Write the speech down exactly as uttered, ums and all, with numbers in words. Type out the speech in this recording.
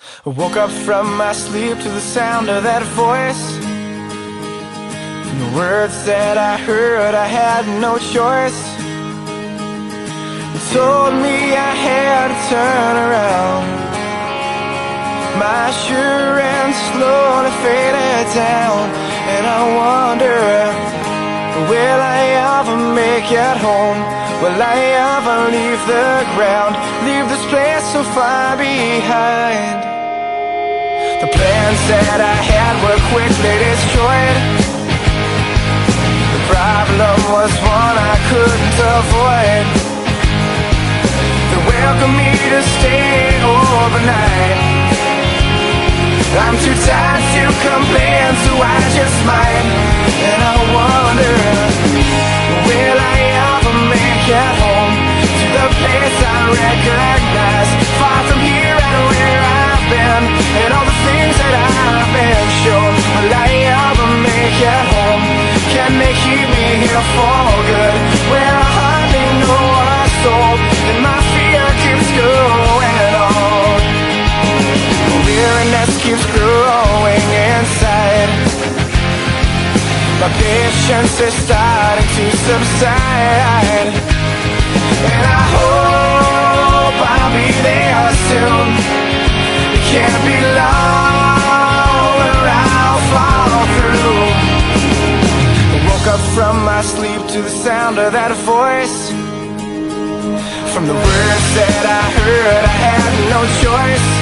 I woke up from my sleep to the sound of that voice, and the words that I heard, I had no choice. It told me I had to turn around. My assurance slowly faded down, and I wonder, will I ever make it home? Will I ever leave the ground, leave this place so far behind? The plans that I had were quickly destroyed. The problem was one I couldn't avoid. They welcomed me to stay overnight. I'm too tired to complain, so I just might. And I wonder, will I ever make it home to the place I recognize, far from here and where I've been, and all the things that I've been shown? Will I ever make it home? Can they keep me here for good, where I hardly know a soul, and my fear keeps going on? Weariness keeps growing inside. My patience is starting to subside, and I hope I'll be there soon. It can't be long or I'll fall through. I woke up from my sleep to the sound of that voice. From the words that I heard, I had no choice.